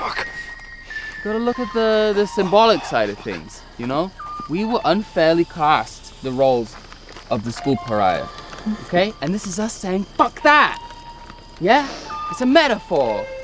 Fuck. Gotta look at the symbolic side of things, you know? We were unfairly cast the roles of the school pariah, okay? And this is us saying, fuck that! Yeah? It's a metaphor.